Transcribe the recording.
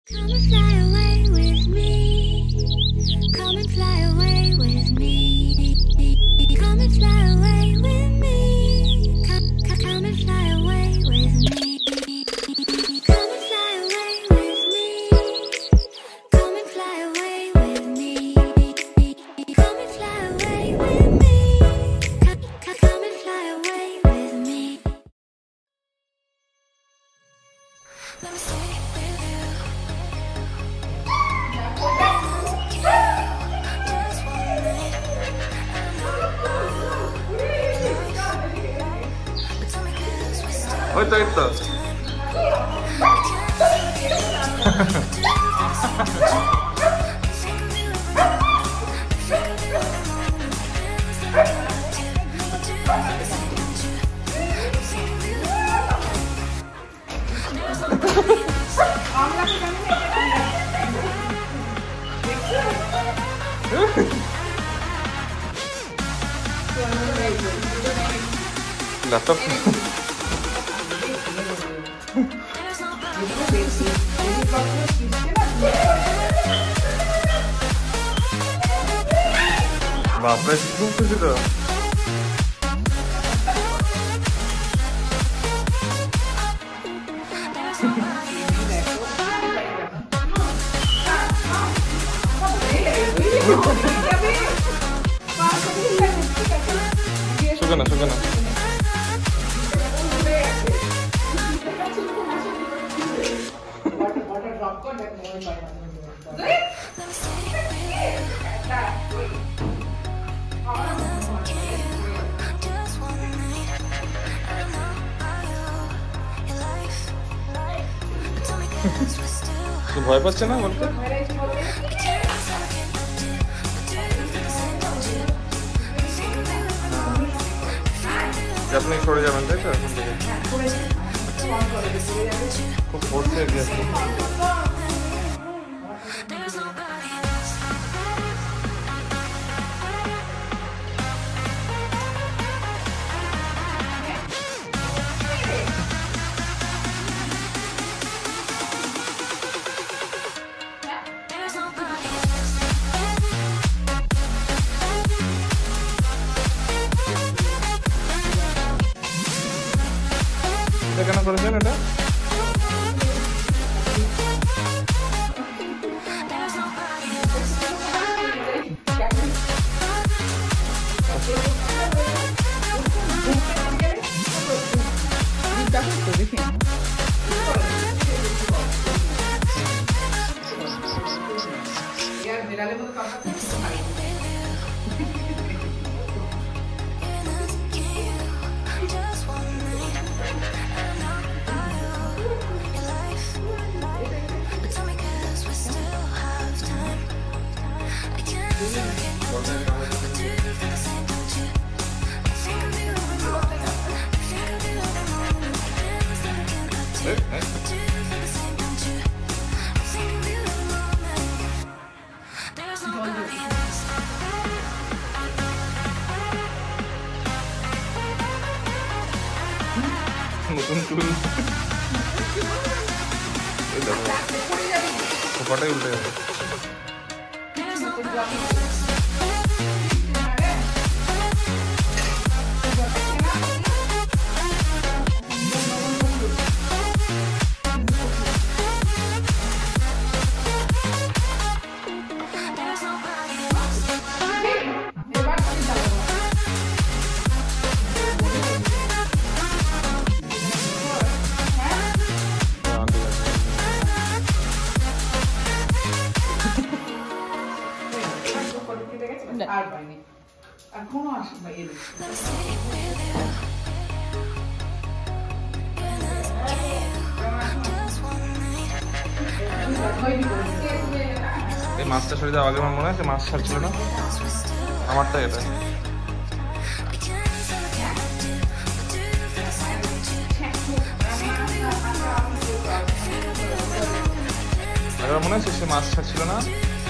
Come and fly away with me. Come and fly away with me. Come and fly away with me. Come and fly away with me. Come and fly away with me. Come and fly away with me. Come and fly away with me. Come and fly away with me. Let me stay with you. 있다 있다. laptop. बापरे खूप खुशी तर सुगना सुगना তো ভয় পাচ্ছে না বলতে আপনি সরে যাবেন তাই তো এখন থেকে খুব পড়ছে গেছে কেন করেছেন এটা নতুন চুল খোপাটাই উল্টে যাবে আর বাইনি আর কোনো আসবে এলো এই মাছটা সরে যাওয়া আগে আমার মনে আছে মাছ ছাড়ছিল না আমারটা এটা আগে মনে আছে সে মাছ ছাড়ছিল না